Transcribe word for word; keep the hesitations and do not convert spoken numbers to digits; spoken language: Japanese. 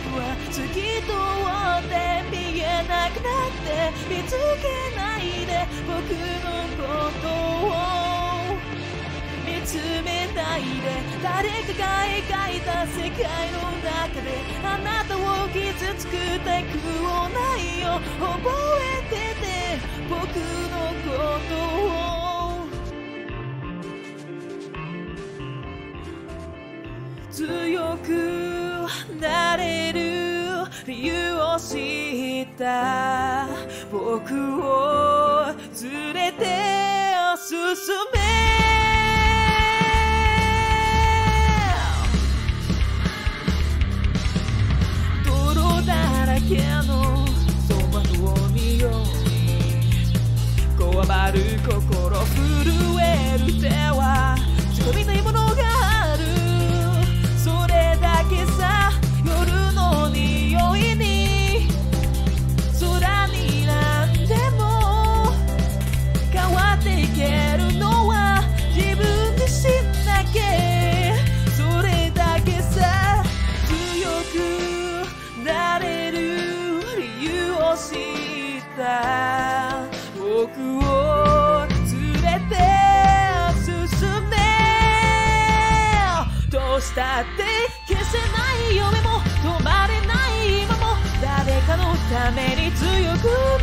は透き通って見えなくなって見つけないで僕のことを見つめないで誰かが描いた世界の中であなたを傷つくたくをないよ覚えてて僕のことを強くなれる理由を知った僕を連れて進め泥だらけのトマトを見ようにこわばる心震える手はつかみないものがあるそれだけさ夜の匂いに空になんでも変わっていけるのは自分自身だけそれだけさ強くなれる理由を知った僕を連れて進めどうしたって消せない夢も止まれない今も誰かのために強く